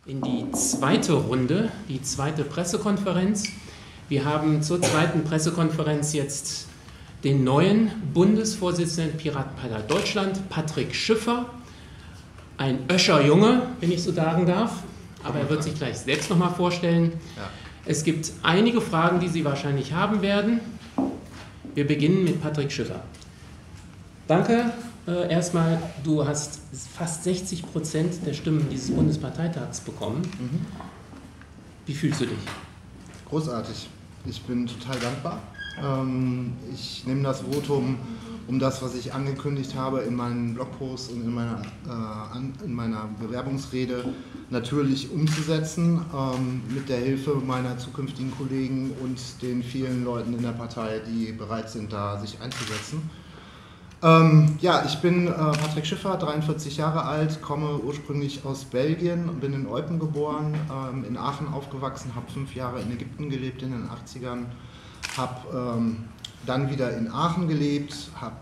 in die zweite Runde, die zweite Pressekonferenz. Wir haben zur zweiten Pressekonferenz jetzt den neuen Bundesvorsitzenden der Piratenpartei Deutschland, Patrick Schiffer, ein Öscher-Junge, wenn ich so sagen darf, aber er wird sich gleich selbst nochmal vorstellen. Ja. Es gibt einige Fragen, die Sie wahrscheinlich haben werden. Wir beginnen mit Patrick Schiffer. Danke. Erstmal, du hast fast 60% der Stimmen dieses Bundesparteitags bekommen. Wie fühlst du dich? Großartig. Ich bin total dankbar. Ich nehme das Votum, um das, was ich angekündigt habe in meinen Blogposts und in meiner Bewerbungsrede, natürlich umzusetzen, mit der Hilfe meiner zukünftigen Kollegen und den vielen Leuten in der Partei, die bereit sind, da sich einzusetzen. Ja, ich bin Patrick Schiffer, 43 Jahre alt, komme ursprünglich aus Belgien und bin in Eupen geboren, in Aachen aufgewachsen, habe 5 Jahre in Ägypten gelebt in den 80ern, habe dann wieder in Aachen gelebt, habe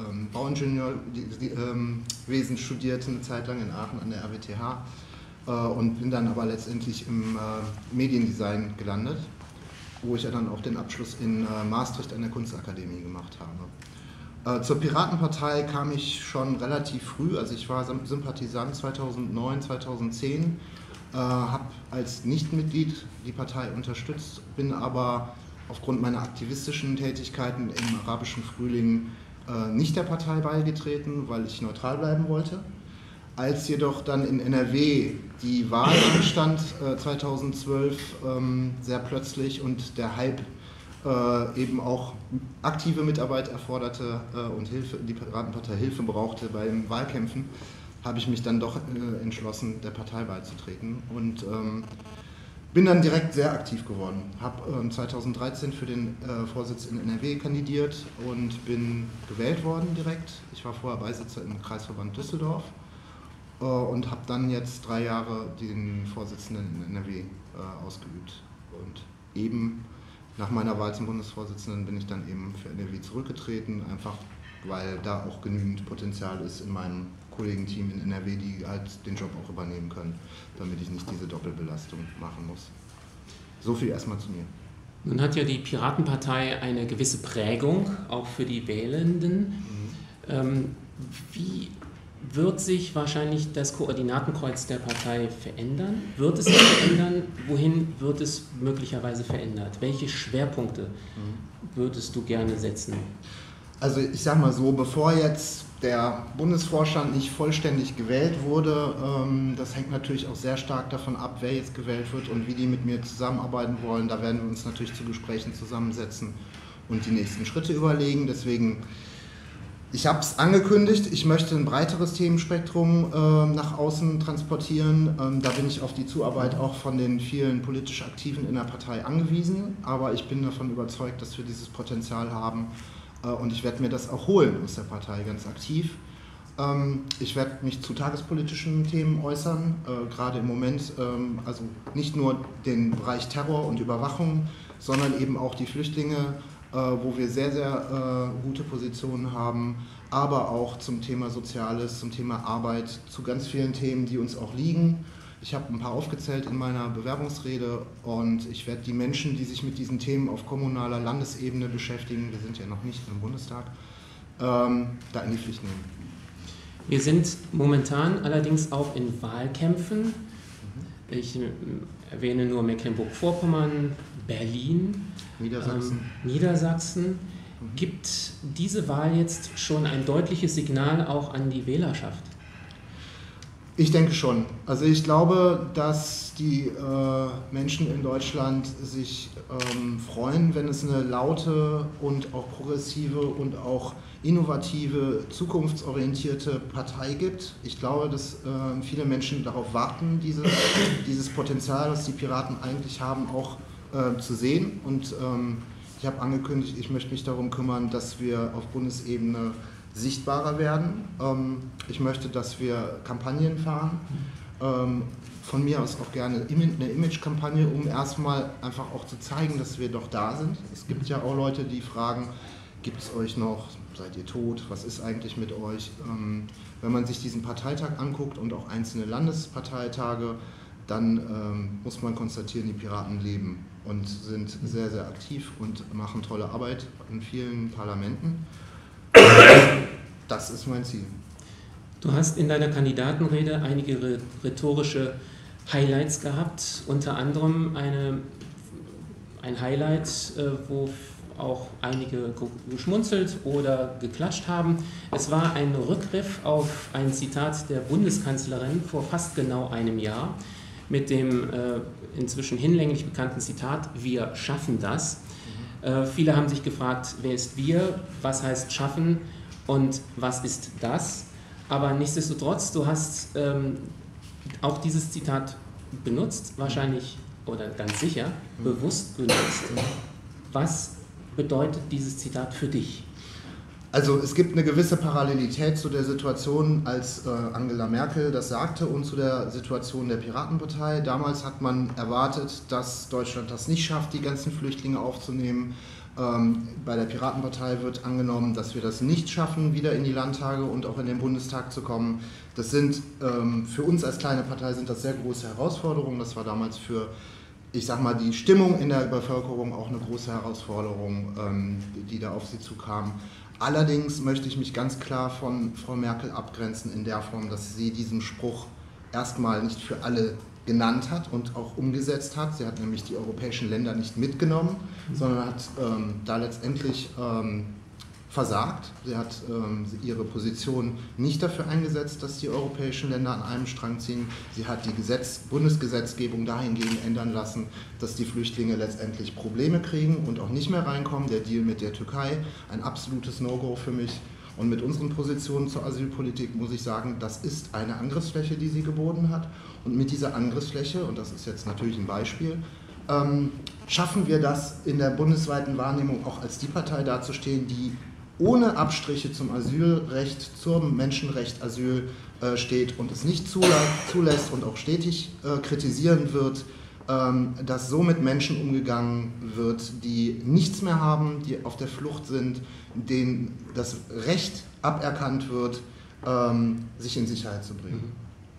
Bauingenieurwesen studiert eine Zeit lang in Aachen an der RWTH und bin dann aber letztendlich im Mediendesign gelandet, wo ich ja dann auch den Abschluss in Maastricht an der Kunstakademie gemacht habe. Zur Piratenpartei kam ich schon relativ früh, also ich war Sympathisant 2009, 2010, habe als Nichtmitglied die Partei unterstützt, bin aber aufgrund meiner aktivistischen Tätigkeiten im arabischen Frühling nicht der Partei beigetreten, weil ich neutral bleiben wollte. Als jedoch dann in NRW die Wahl anstand 2012 sehr plötzlich und der Hype eben auch aktive Mitarbeit erforderte und die Piratenpartei Hilfe brauchte beim Wahlkämpfen, habe ich mich dann doch entschlossen, der Partei beizutreten und bin dann direkt sehr aktiv geworden. Habe 2013 für den Vorsitz in NRW kandidiert und bin gewählt worden direkt. Ich war vorher Beisitzer im Kreisverband Düsseldorf und habe dann jetzt 3 Jahre den Vorsitzenden in NRW ausgeübt. Und eben nach meiner Wahl zum Bundesvorsitzenden bin ich dann eben für NRW zurückgetreten, einfach weil da auch genügend Potenzial ist in meinem Kollegenteam in NRW, die halt den Job auch übernehmen können, damit ich nicht diese Doppelbelastung machen muss. So viel erstmal zu mir. Nun hat ja die Piratenpartei eine gewisse Prägung, auch für die Wählenden. Wie wird sich wahrscheinlich das Koordinatenkreuz der Partei verändern? Wird es sich verändern? Wohin wird es möglicherweise verändert? Welche Schwerpunkte würdest du gerne setzen? Also ich sage mal so, bevor jetzt der Bundesvorstand nicht vollständig gewählt wurde, das hängt natürlich auch sehr stark davon ab, wer jetzt gewählt wird und wie die mit mir zusammenarbeiten wollen. Da werden wir uns natürlich zu Gesprächen zusammensetzen und die nächsten Schritte überlegen. Deswegen, ich habe es angekündigt, ich möchte ein breiteres Themenspektrum nach außen transportieren. Da bin ich auf die Zuarbeit auch von den vielen politisch Aktiven in der Partei angewiesen. Aber ich bin davon überzeugt, dass wir dieses Potenzial haben. Und ich werde mir das auch holen aus der Partei ganz aktiv. Ich werde mich zu tagespolitischen Themen äußern, gerade im Moment, also nicht nur den Bereich Terror und Überwachung, sondern eben auch die Flüchtlinge, wo wir sehr, sehr gute Positionen haben, aber auch zum Thema Soziales, zum Thema Arbeit, zu ganz vielen Themen, die uns auch liegen. Ich habe ein paar aufgezählt in meiner Bewerbungsrede und ich werde die Menschen, die sich mit diesen Themen auf kommunaler Landesebene beschäftigen, wir sind ja noch nicht im Bundestag, da in die Pflicht nehmen. Wir sind momentan allerdings auch in Wahlkämpfen. Ich erwähne nur Mecklenburg-Vorpommern, Berlin, Niedersachsen. Gibt diese Wahl jetzt schon ein deutliches Signal auch an die Wählerschaft? Ich denke schon. Also ich glaube, dass die Menschen in Deutschland sich freuen, wenn es eine laute und auch progressive und auch innovative, zukunftsorientierte Partei gibt. Ich glaube, dass viele Menschen darauf warten, dieses Potenzial, das die Piraten eigentlich haben, auch zu sehen. Und ich habe angekündigt, ich möchte mich darum kümmern, dass wir auf Bundesebene sichtbarer werden. Ich möchte, dass wir Kampagnen fahren. Von mir aus auch gerne eine Image-Kampagne, um erstmal einfach auch zu zeigen, dass wir doch da sind. Es gibt ja auch Leute, die fragen, gibt es euch noch, seid ihr tot, was ist eigentlich mit euch? Wenn man sich diesen Parteitag anguckt und auch einzelne Landesparteitage, dann muss man konstatieren, die Piraten leben und sind sehr, sehr aktiv und machen tolle Arbeit in vielen Parlamenten. Das ist mein Ziel. Du hast in deiner Kandidatenrede einige rhetorische Highlights gehabt, unter anderem ein Highlight, wo auch einige geschmunzelt oder geklatscht haben. Es war ein Rückgriff auf ein Zitat der Bundeskanzlerin vor fast genau einem Jahr mit dem inzwischen hinlänglich bekannten Zitat: Wir schaffen das. Viele haben sich gefragt, wer ist wir, was heißt schaffen und was ist das? Aber nichtsdestotrotz, du hast auch dieses Zitat benutzt, wahrscheinlich oder ganz sicher bewusst benutzt. Was bedeutet dieses Zitat für dich? Also es gibt eine gewisse Parallelität zu der Situation, als Angela Merkel das sagte, und zu der Situation der Piratenpartei. Damals hat man erwartet, dass Deutschland das nicht schafft, die ganzen Flüchtlinge aufzunehmen. Bei der Piratenpartei wird angenommen, dass wir das nicht schaffen, wieder in die Landtage und auch in den Bundestag zu kommen. Das sind für uns als kleine Partei sind das sehr große Herausforderungen. Das war damals für, ich sag mal, die Stimmung in der Bevölkerung auch eine große Herausforderung, die da auf sie zukam. Allerdings möchte ich mich ganz klar von Frau Merkel abgrenzen in der Form, dass sie diesen Spruch erstmal nicht für alle genannt hat und auch umgesetzt hat. Sie hat nämlich die europäischen Länder nicht mitgenommen, sondern hat da letztendlich versagt. Sie hat ihre Position nicht dafür eingesetzt, dass die europäischen Länder an einem Strang ziehen. Sie hat die Bundesgesetzgebung dahingehend ändern lassen, dass die Flüchtlinge letztendlich Probleme kriegen und auch nicht mehr reinkommen. Der Deal mit der Türkei, ein absolutes No-Go für mich. Und mit unseren Positionen zur Asylpolitik muss ich sagen, das ist eine Angriffsfläche, die sie geboten hat. Und mit dieser Angriffsfläche, und das ist jetzt natürlich ein Beispiel, schaffen wir das in der bundesweiten Wahrnehmung auch als die Partei dazustehen, die ohne Abstriche zum Asylrecht, zum Menschenrecht Asyl steht und es nicht zulässt und auch stetig kritisieren wird, dass so mit Menschen umgegangen wird, die nichts mehr haben, die auf der Flucht sind, denen das Recht aberkannt wird, sich in Sicherheit zu bringen.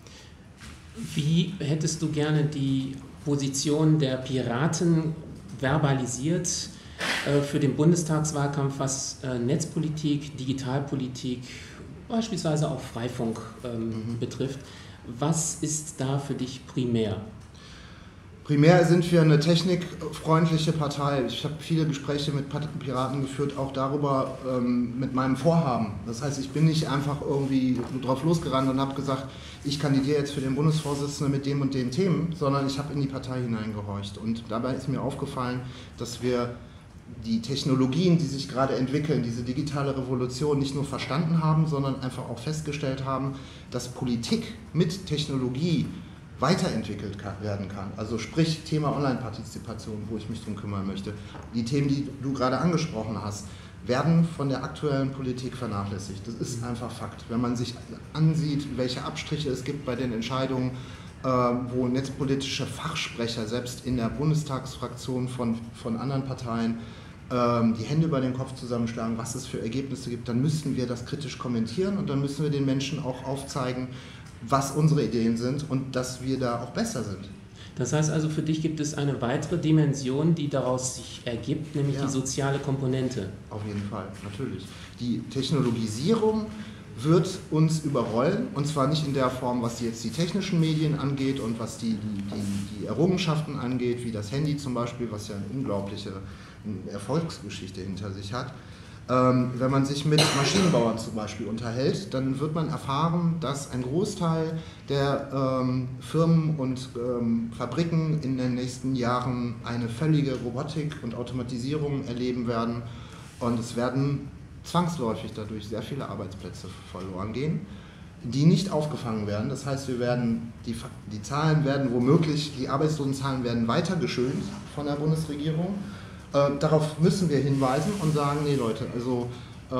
Wie hättest du gerne die Position der Piraten verbalisiert für den Bundestagswahlkampf, was Netzpolitik, Digitalpolitik, beispielsweise auch Freifunk betrifft? Was ist da für dich primär? Primär sind wir eine technikfreundliche Partei. Ich habe viele Gespräche mit Piraten geführt, auch darüber mit meinem Vorhaben. Das heißt, ich bin nicht einfach irgendwie drauf losgerannt und habe gesagt, ich kandidiere jetzt für den Bundesvorsitzenden mit dem und den Themen, sondern ich habe in die Partei hineingehorcht. Und dabei ist mir aufgefallen, dass wir die Technologien, die sich gerade entwickeln, diese digitale Revolution nicht nur verstanden haben, sondern einfach auch festgestellt haben, dass Politik mit Technologie weiterentwickelt werden kann. Also sprich Thema Online-Partizipation, wo ich mich drum kümmern möchte. Die Themen, die du gerade angesprochen hast, werden von der aktuellen Politik vernachlässigt. Das ist einfach Fakt. Wenn man sich ansieht, welche Abstriche es gibt bei den Entscheidungen, wo netzpolitische Fachsprecher selbst in der Bundestagsfraktion von anderen Parteien die Hände über den Kopf zusammenschlagen, was es für Ergebnisse gibt, dann müssten wir das kritisch kommentieren und dann müssen wir den Menschen auch aufzeigen, was unsere Ideen sind und dass wir da auch besser sind. Das heißt also, für dich gibt es eine weitere Dimension, die daraus sich ergibt, nämlich die soziale Komponente. Auf jeden Fall, natürlich. Die Technologisierung wird uns überrollen, und zwar nicht in der Form, was jetzt die technischen Medien angeht und was die Errungenschaften angeht, wie das Handy zum Beispiel, was ja eine unglaubliche Erfolgsgeschichte hinter sich hat. Wenn man sich mit Maschinenbauern zum Beispiel unterhält, dann wird man erfahren, dass ein Großteil der Firmen und Fabriken in den nächsten Jahren eine völlige Robotik und Automatisierung erleben werden, und es werden zwangsläufig dadurch sehr viele Arbeitsplätze verloren gehen, die nicht aufgefangen werden. Das heißt, wir werden die Zahlen werden womöglich, die Arbeitslosenzahlen werden weiter geschönt von der Bundesregierung. Darauf müssen wir hinweisen und sagen, nee Leute, also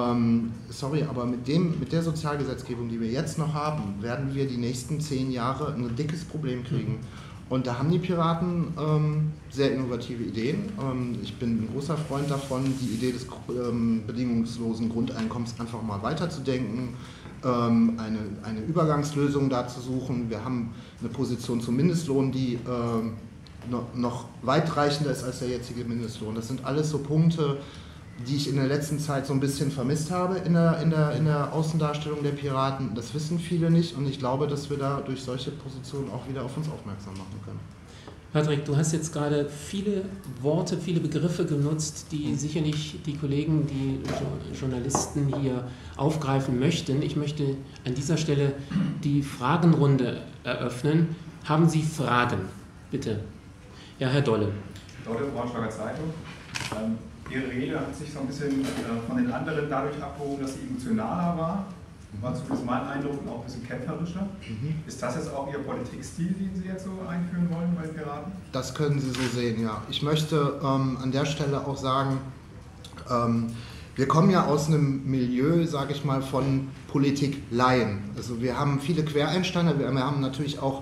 sorry, aber mit der Sozialgesetzgebung, die wir jetzt noch haben, werden wir die nächsten 10 Jahre ein dickes Problem kriegen. Und da haben die Piraten sehr innovative Ideen. Ich bin ein großer Freund davon, die Idee des bedingungslosen Grundeinkommens einfach mal weiterzudenken, eine Übergangslösung da zu suchen. Wir haben eine Position zum Mindestlohn, die noch weitreichender ist als der jetzige Mindestlohn. Das sind alles so Punkte, die ich in der letzten Zeit so ein bisschen vermisst habe in der Außendarstellung der Piraten. Das wissen viele nicht und ich glaube, dass wir da durch solche Positionen auch wieder auf uns aufmerksam machen können. Patrick, du hast jetzt gerade viele Worte, viele Begriffe genutzt, die sicherlich die Kollegen, die Journalisten hier aufgreifen möchten. Ich möchte an dieser Stelle die Fragenrunde eröffnen. Haben Sie Fragen? Bitte. Ja, Herr Dolle. Dolle, Braunschweiger Zeitung. Ihre Rede hat sich so ein bisschen von den anderen dadurch abgehoben, dass sie emotionaler war zumindest mein Eindruck, und auch ein bisschen kämpferischer. Ist das jetzt auch Ihr Politikstil, den Sie jetzt so einführen wollen bei den Piraten? Das können Sie so sehen, ja. Ich möchte an der Stelle auch sagen, wir kommen ja aus einem Milieu, sage ich mal, von Politikleien. Also wir haben viele Quereinsteiger, wir haben natürlich auch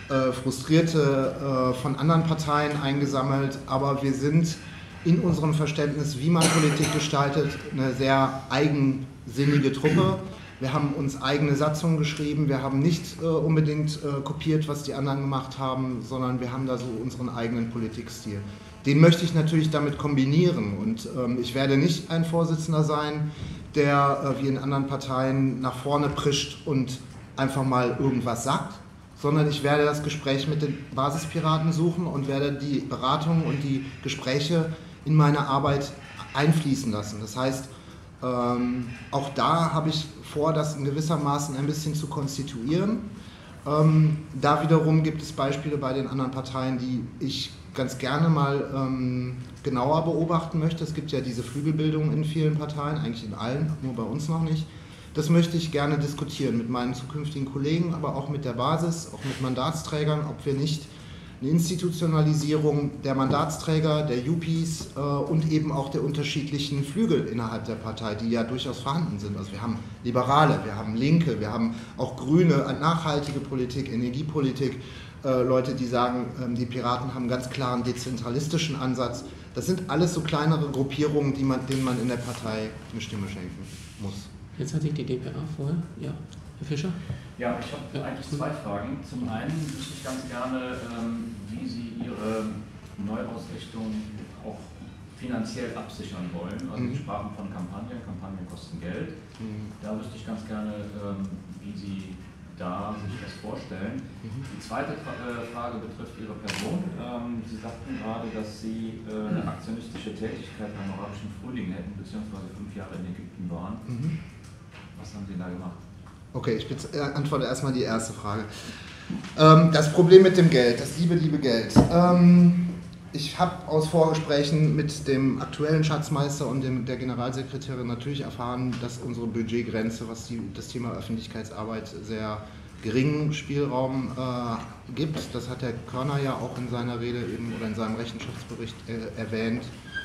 Frustrierte von anderen Parteien eingesammelt, aber wir sind in unserem Verständnis, wie man Politik gestaltet, eine sehr eigensinnige Truppe. Wir haben uns eigene Satzungen geschrieben, wir haben nicht unbedingt kopiert, was die anderen gemacht haben, sondern wir haben da so unseren eigenen Politikstil. Den möchte ich natürlich damit kombinieren und ich werde nicht ein Vorsitzender sein, der wie in anderen Parteien nach vorne prischt und einfach mal irgendwas sagt, sondern ich werde das Gespräch mit den Basispiraten suchen und werde die Beratungen und die Gespräche in meine Arbeit einfließen lassen. Das heißt, auch da habe ich vor, das in gewissermaßen ein bisschen zu konstituieren. Da wiederum gibt es Beispiele bei den anderen Parteien, die ich ganz gerne mal genauer beobachten möchte. Es gibt ja diese Flügelbildung in vielen Parteien, eigentlich in allen, nur bei uns noch nicht. Das möchte ich gerne diskutieren mit meinen zukünftigen Kollegen, aber auch mit der Basis, auch mit Mandatsträgern, ob wir nicht eine Institutionalisierung der Mandatsträger, der UPs und eben auch der unterschiedlichen Flügel innerhalb der Partei, die ja durchaus vorhanden sind. Also wir haben Liberale, wir haben Linke, wir haben auch Grüne, nachhaltige Politik, Energiepolitik, Leute, die sagen, die Piraten haben einen ganz klaren dezentralistischen Ansatz. Das sind alles so kleinere Gruppierungen, denen man in der Partei eine Stimme schenken muss. Jetzt hatte ich die DPA vorher. Ja, Herr Fischer? Ja, ich habe eigentlich zwei Fragen. Zum einen wüsste ich ganz gerne, wie Sie Ihre Neuausrichtung auch finanziell absichern wollen. Also Sie sprachen von Kampagnen, Kampagnen kosten Geld. Da wüsste ich ganz gerne, wie Sie da sich das vorstellen. Die zweite Frage betrifft Ihre Person. Sie sagten gerade, dass Sie eine aktionistische Tätigkeit beim arabischen Frühling hätten, beziehungsweise 5 Jahre in Ägypten waren. Was haben Sie da gemacht? Okay, ich antworte erstmal die erste Frage. Das Problem mit dem Geld, das liebe Geld. Ich habe aus Vorgesprächen mit dem aktuellen Schatzmeister und der Generalsekretärin natürlich erfahren, dass unsere Budgetgrenze, was das Thema Öffentlichkeitsarbeit, sehr geringen Spielraum gibt. Das hat Herr Körner ja auch in seiner Rede eben oder in seinem Rechenschaftsbericht erwähnt.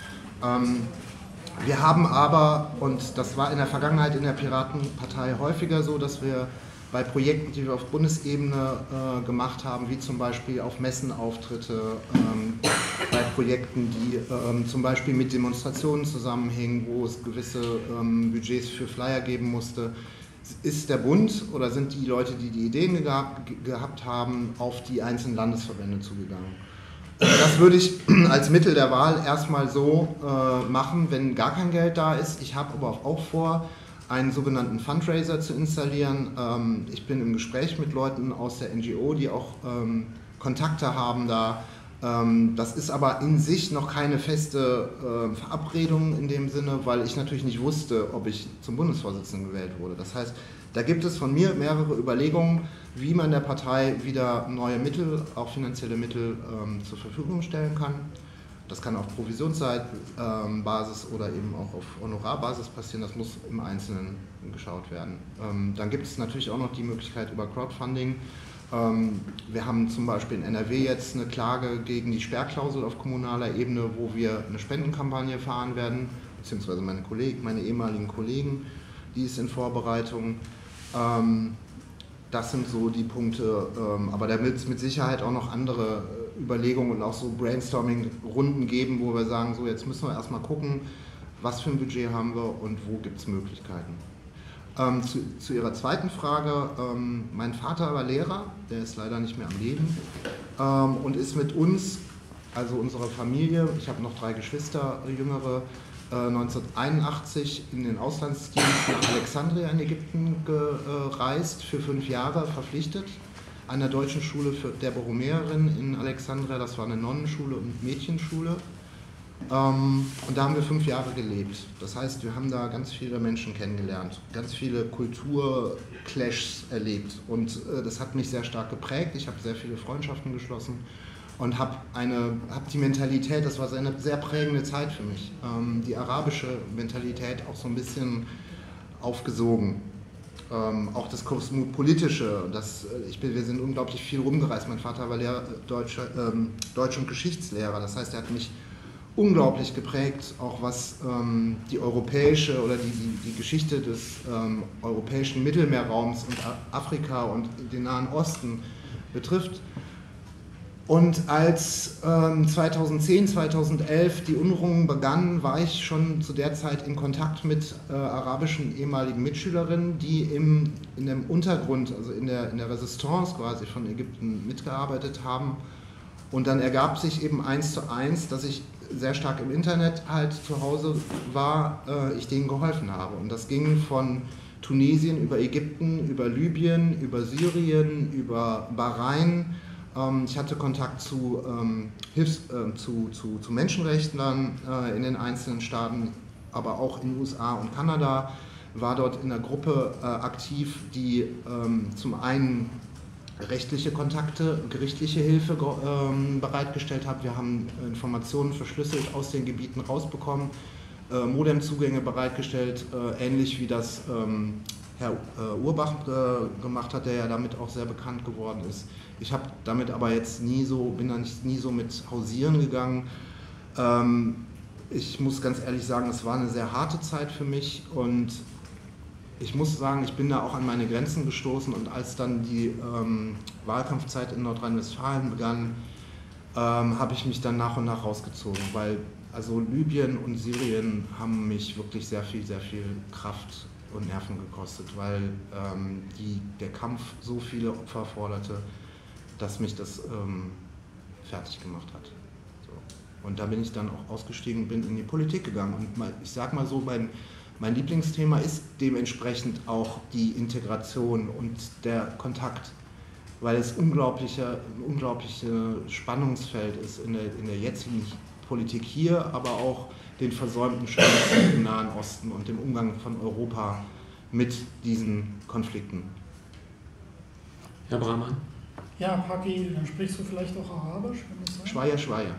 Wir haben aber, und das war in der Vergangenheit in der Piratenpartei häufiger so, dass wir bei Projekten, die wir auf Bundesebene gemacht haben, wie zum Beispiel auf Messenauftritte, bei Projekten, die zum Beispiel mit Demonstrationen zusammenhängen, wo es gewisse Budgets für Flyer geben musste, ist der Bund oder sind die Leute, die die Ideen gehabt haben, auf die einzelnen Landesverbände zugegangen. Das würde ich als Mittel der Wahl erstmal so machen, wenn gar kein Geld da ist. Ich habe aber auch vor, einen sogenannten Fundraiser zu installieren. Ich bin im Gespräch mit Leuten aus der NGO, die auch Kontakte haben da. Das ist aber in sich noch keine feste Verabredung in dem Sinne, weil ich natürlich nicht wusste, ob ich zum Bundesvorsitzenden gewählt wurde. Das heißt, da gibt es von mir mehrere Überlegungen, wie man der Partei wieder neue Mittel, auch finanzielle Mittel zur Verfügung stellen kann. Das kann auf Provisionsbasis oder eben auch auf Honorarbasis passieren, das muss im Einzelnen geschaut werden. Dann gibt es natürlich auch noch die Möglichkeit über Crowdfunding. Wir haben zum Beispiel in NRW jetzt eine Klage gegen die Sperrklausel auf kommunaler Ebene, wo wir eine Spendenkampagne fahren werden, beziehungsweise meine ehemaligen Kollegen, die ist in Vorbereitung. Das sind so die Punkte, aber da wird es mit Sicherheit auch noch andere Überlegungen und auch so Brainstorming-Runden geben, wo wir sagen, so jetzt müssen wir erstmal gucken, was für ein Budget haben wir und wo gibt es Möglichkeiten. Zu Ihrer zweiten Frage, mein Vater war Lehrer, der ist leider nicht mehr am Leben und ist mit uns, also unserer Familie, ich habe noch 3 Geschwister, jüngere, 1981 in den Auslandsdienst nach Alexandria in Ägypten gereist, für 5 Jahre verpflichtet, an der deutschen Schule der Borromäerin in Alexandria, das war eine Nonnenschule und Mädchenschule. Und da haben wir 5 Jahre gelebt. Das heißt, wir haben da ganz viele Menschen kennengelernt, ganz viele Kulturclashs erlebt. Und das hat mich sehr stark geprägt. Ich habe sehr viele Freundschaften geschlossen und habe die Mentalität, das war eine sehr prägende Zeit für mich, die arabische Mentalität auch so ein bisschen aufgesogen. Auch das Kosmopolitische, wir sind unglaublich viel rumgereist. Mein Vater war Deutsch- und Geschichtslehrer, das heißt, er hat mich unglaublich geprägt, auch was die europäische oder die Geschichte des europäischen Mittelmeerraums und Afrika und den Nahen Osten betrifft. Und als 2010, 2011 die Unruhen begannen, war ich schon zu der Zeit in Kontakt mit arabischen ehemaligen Mitschülerinnen, die in dem Untergrund, also in der Resistance quasi von Ägypten mitgearbeitet haben. Und dann ergab sich eben 1:1, dass ich sehr stark im Internet halt zu Hause war, ich denen geholfen habe. Und das ging von Tunesien über Ägypten, über Libyen, über Syrien, über Bahrain. Ich hatte Kontakt zu Menschenrechtlern in den einzelnen Staaten, aber auch in den USA und Kanada, war dort in einer Gruppe aktiv, die zum einen rechtliche Kontakte, gerichtliche Hilfe bereitgestellt hat. Wir haben Informationen verschlüsselt aus den Gebieten rausbekommen, Modemzugänge bereitgestellt, ähnlich wie das Herr Urbach gemacht hat, der ja damit auch sehr bekannt geworden ist. Ich habe damit aber jetzt nie so mit hausieren gegangen. Ich muss ganz ehrlich sagen, es war eine sehr harte Zeit für mich und ich muss sagen, ich bin da auch an meine Grenzen gestoßen und als dann die Wahlkampfzeit in Nordrhein-Westfalen begann, habe ich mich dann nach und nach rausgezogen, weil also Libyen und Syrien haben mich wirklich sehr viel Kraft und Nerven gekostet, weil der Kampf so viele Opfer forderte, dass mich das fertig gemacht hat. So. Und da bin ich dann auch ausgestiegen, bin in die Politik gegangen und ich sag mal so, mein Lieblingsthema ist dementsprechend auch die Integration und der Kontakt, weil es ein unglaubliches Spannungsfeld ist in der jetzigen Politik hier, aber auch den versäumten Chancen im Nahen Osten und dem Umgang von Europa mit diesen Konflikten. Herr Brahman? Ja, Paki, dann sprichst du vielleicht auch Arabisch? Schweier. Okay.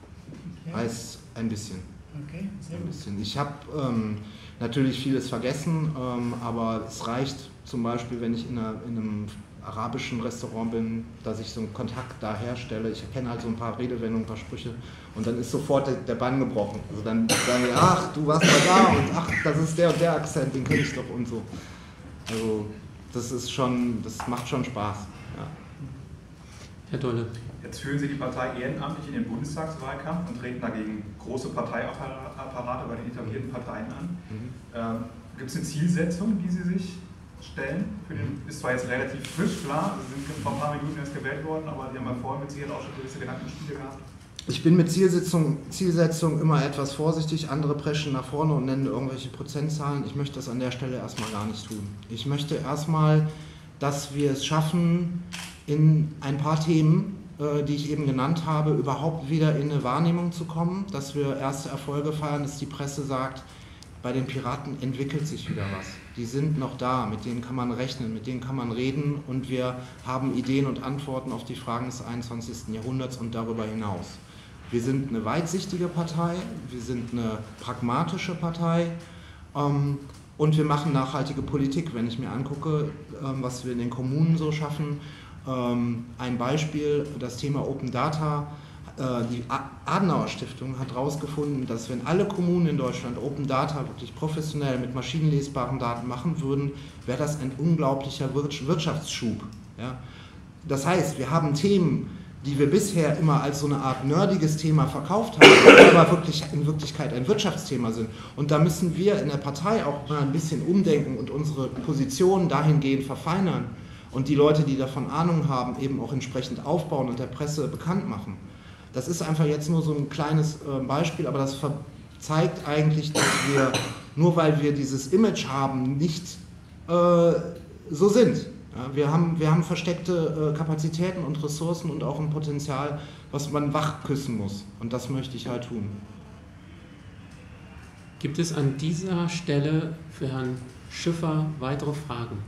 Heißt ein bisschen. Okay, sehr gut. Ich habe natürlich vieles vergessen, aber es reicht zum Beispiel, wenn ich in einem arabischen Restaurant bin, dass ich so einen Kontakt da herstelle. Ich kenne halt so ein paar Redewendungen, ein paar Sprüche und dann ist sofort der Bann gebrochen. Also dann sagen wir, ach, du warst mal da und ach, das ist der und der Akzent, den kenne ich doch und so. Also das macht schon Spaß. Ja. Herr Dolle. Jetzt führen Sie die Partei ehrenamtlich in den Bundestagswahlkampf und treten dagegen große Parteiapparate bei den etablierten Parteien an. Gibt es eine Zielsetzung, die Sie sich stellen? Ist zwar jetzt relativ frisch, klar, Sie sind vor ein paar Minuten erst gewählt worden, aber Sie haben ja vorher mit Sicherheit auch schon gewisse Gedankenspiele gehabt. Ich bin mit Zielsetzung immer etwas vorsichtig, andere preschen nach vorne und nennen irgendwelche Prozentzahlen. Ich möchte das an der Stelle erstmal gar nicht tun. Ich möchte erstmal, dass wir es schaffen, in ein paar Themen, die ich eben genannt habe, überhaupt wieder in eine Wahrnehmung zu kommen, dass wir erste Erfolge feiern, dass die Presse sagt, bei den Piraten entwickelt sich wieder was. Die sind noch da, mit denen kann man rechnen, mit denen kann man reden und wir haben Ideen und Antworten auf die Fragen des 21. Jahrhunderts und darüber hinaus. Wir sind eine weitsichtige Partei, wir sind eine pragmatische Partei und wir machen nachhaltige Politik. Wenn ich mir angucke, was wir in den Kommunen so schaffen, ein Beispiel, das Thema Open Data. Die Adenauer Stiftung hat herausgefunden, dass wenn alle Kommunen in Deutschland Open Data wirklich professionell mit maschinenlesbaren Daten machen würden, wäre das ein unglaublicher Wirtschaftsschub. Ja? Das heißt, wir haben Themen, die wir bisher immer als so eine Art nerdiges Thema verkauft haben, aber wirklich in Wirklichkeit ein Wirtschaftsthema sind. Und da müssen wir in der Partei auch mal ein bisschen umdenken und unsere Positionen dahingehend verfeinern und die Leute, die davon Ahnung haben, eben auch entsprechend aufbauen und der Presse bekannt machen. Das ist einfach jetzt nur so ein kleines Beispiel, aber das zeigt eigentlich, dass wir, nur weil wir dieses Image haben, nicht so sind. Ja, wir haben versteckte Kapazitäten und Ressourcen und auch ein Potenzial, was man wach küssen muss. Und das möchte ich halt tun. Gibt es an dieser Stelle für Herrn Schiffer weitere Fragen?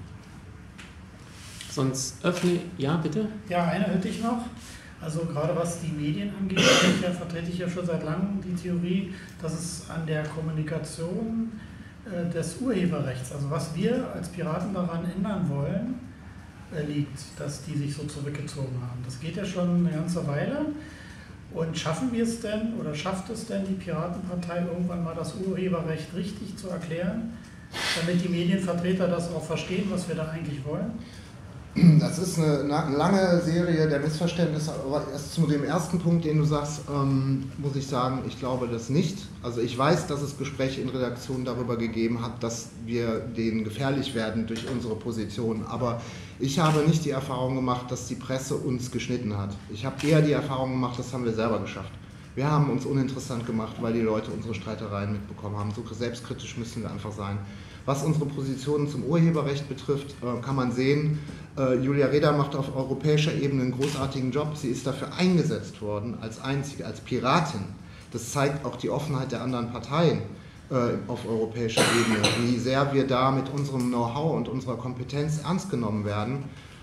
Sonst öffne... Ja, bitte? Ja, eine hätte ich noch. Also gerade was die Medien angeht, vertrete ich ja schon seit langem die Theorie, dass es an der Kommunikation des Urheberrechts, also was wir als Piraten daran ändern wollen, liegt, dass die sich so zurückgezogen haben. Das geht ja schon eine ganze Weile. Und schaffen wir es denn, oder schafft es denn die Piratenpartei irgendwann mal das Urheberrecht richtig zu erklären, damit die Medienvertreter das auch verstehen, was wir da eigentlich wollen? Das ist eine lange Serie der Missverständnisse, aber erst zu dem ersten Punkt, den du sagst, muss ich sagen, ich glaube das nicht. Also ich weiß, dass es Gespräche in Redaktionen darüber gegeben hat, dass wir denen gefährlich werden durch unsere Position, aber ich habe nicht die Erfahrung gemacht, dass die Presse uns geschnitten hat. Ich habe eher die Erfahrung gemacht, das haben wir selber geschafft. Wir haben uns uninteressant gemacht, weil die Leute unsere Streitereien mitbekommen haben. So selbstkritisch müssen wir einfach sein. Was unsere Positionen zum Urheberrecht betrifft, kann man sehen, Julia Reda macht auf europäischer Ebene einen großartigen Job. Sie ist dafür eingesetzt worden als einzige, als Piratin. Das zeigt auch die Offenheit der anderen Parteien auf europäischer Ebene, wie sehr wir da mit unserem Know-how und unserer Kompetenz ernst genommen werden.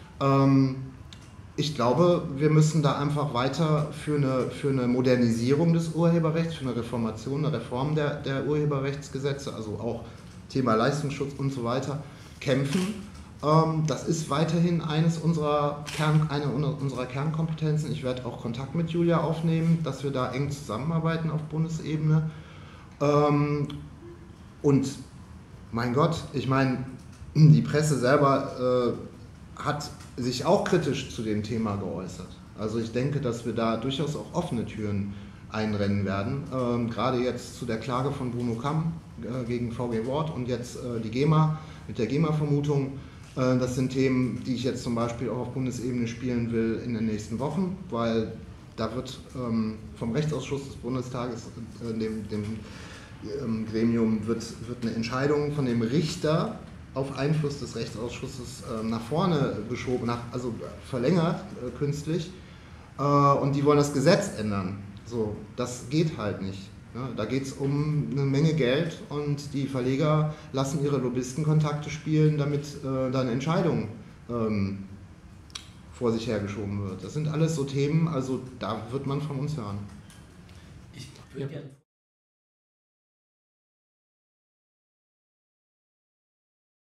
Ich glaube, wir müssen da einfach weiter für eine Modernisierung des Urheberrechts, für eine Reformation, eine Reform der Urheberrechtsgesetze, also auch Thema Leistungsschutz und so weiter, kämpfen. Das ist weiterhin eine unserer Kernkompetenzen. Ich werde auch Kontakt mit Julia aufnehmen, dass wir da eng zusammenarbeiten auf Bundesebene. Und mein Gott, ich meine, die Presse selber hat sich auch kritisch zu dem Thema geäußert. Also ich denke, dass wir da durchaus auch offene Türen einrennen werden. Gerade jetzt zu der Klage von Bruno Kamm gegen VG Wort und jetzt die GEMA mit der GEMA-Vermutung. Das sind Themen, die ich jetzt zum Beispiel auch auf Bundesebene spielen will in den nächsten Wochen, weil da wird vom Rechtsausschuss des Bundestages, dem Gremium, wird eine Entscheidung von dem Richter auf Einfluss des Rechtsausschusses nach vorne geschoben, also verlängert künstlich, und die wollen das Gesetz ändern. So, das geht halt nicht. Ja, da geht es um eine Menge Geld und die Verleger lassen ihre Lobbyistenkontakte spielen, damit da eine Entscheidung vor sich hergeschoben wird. Das sind alles so Themen, also da wird man von uns hören. Ich würde gerne